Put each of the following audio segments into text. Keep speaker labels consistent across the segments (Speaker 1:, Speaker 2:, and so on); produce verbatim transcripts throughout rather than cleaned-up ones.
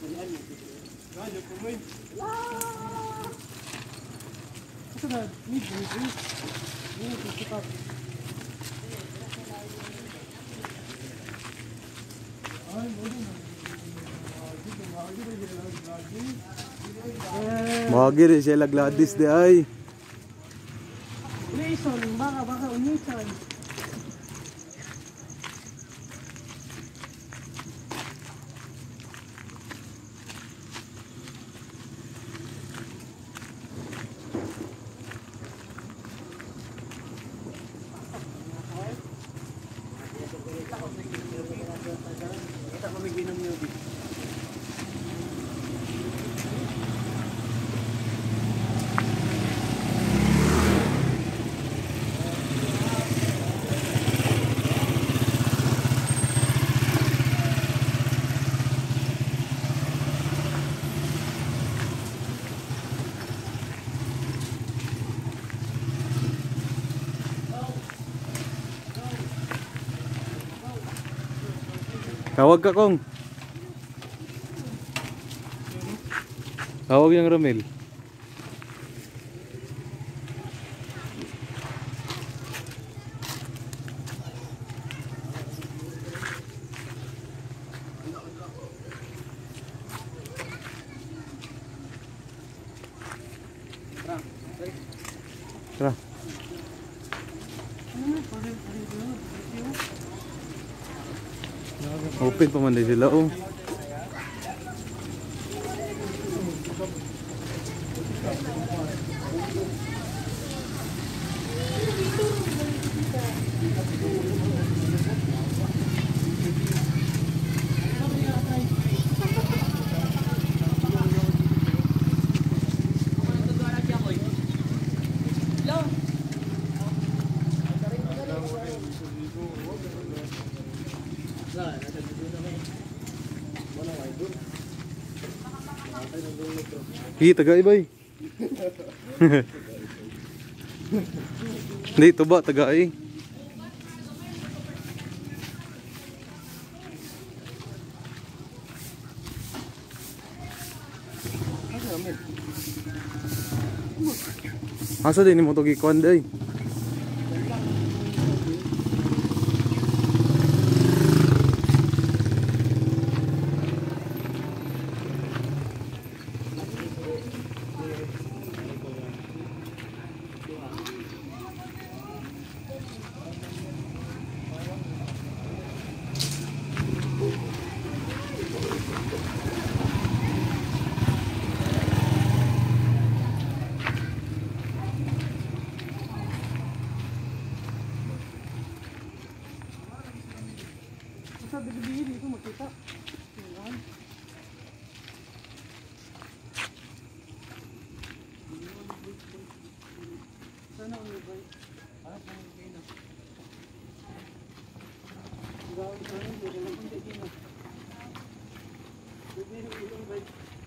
Speaker 1: Magi rin sila Gladys di ay.
Speaker 2: Lison, baka baka unisan.
Speaker 1: Tawag ka kong. Tawag yung Romel. Tara. Open pa man din sila oh. Hi, taga ibay. Hindi, ito ba? Taga ay. Asa din mo ito gikuan day?
Speaker 2: Sa bibili ito makita. Sana ang ibay. Ah, sana ang ibay na. Gawin ko rin, hindi lang hindi din na. Bibili ko yung ibay.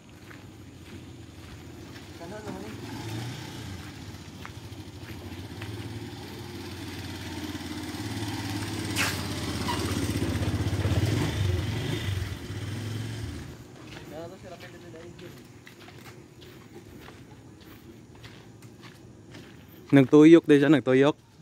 Speaker 2: Sana naman eh.
Speaker 1: Nagtuyok din siya, nagtuyok.